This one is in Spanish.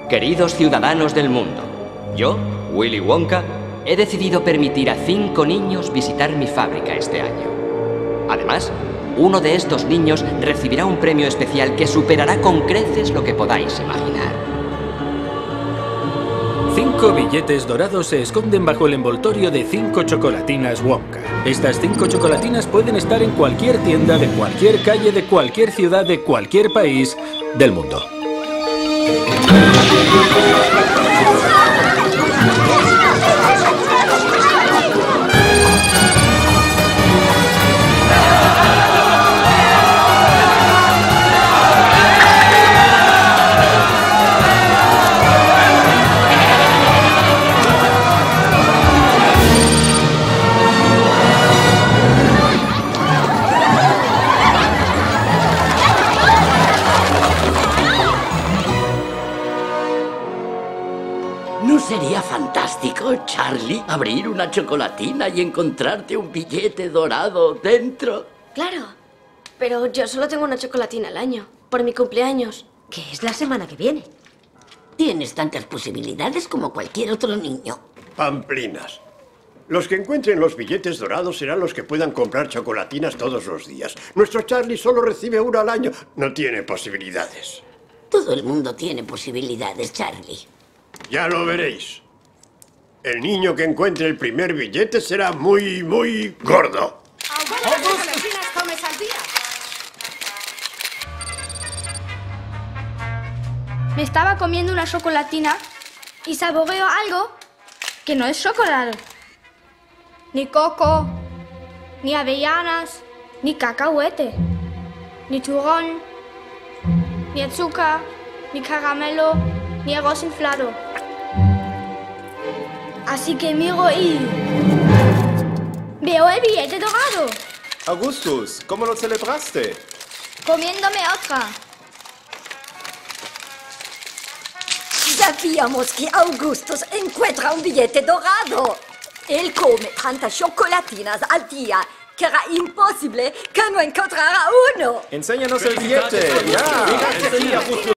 Queridos ciudadanos del mundo, yo, Willy Wonka, he decidido permitir a 5 niños visitar mi fábrica este año. Además, uno de estos niños recibirá un premio especial que superará con creces lo que podáis imaginar. 5 billetes dorados se esconden bajo el envoltorio de 5 chocolatinas Wonka. Estas 5 chocolatinas pueden estar en cualquier tienda, de cualquier calle, de cualquier ciudad, de cualquier país del mundo. ¿No sería fantástico, Charlie, abrir una chocolatina y encontrarte un billete dorado dentro? Claro, pero yo solo tengo una chocolatina al año, por mi cumpleaños. Que es la semana que viene. Tienes tantas posibilidades como cualquier otro niño. Pamplinas. Los que encuentren los billetes dorados serán los que puedan comprar chocolatinas todos los días. Nuestro Charlie solo recibe una al año. No tiene posibilidades. Todo el mundo tiene posibilidades, Charlie. Ya lo veréis. El niño que encuentre el primer billete será muy, muy gordo. ¿Cuántas chocolatinas comes al día? Me estaba comiendo una chocolatina y saboreo algo que no es chocolate. Ni coco, ni avellanas, ni cacahuete, ni turrón, ni azúcar, ni caramelo, ni arroz inflado. Así que miro y veo el billete dorado. Augustus, ¿cómo lo celebraste? Comiéndome otra. Sabíamos que Augustus encuentra un billete dorado. Él come tantas chocolatinas al día que era imposible que no encontrara uno. Enséñanos el billete. Ya.